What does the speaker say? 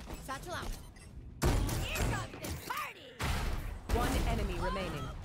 Satchel out. Here comes this party! One enemy remaining.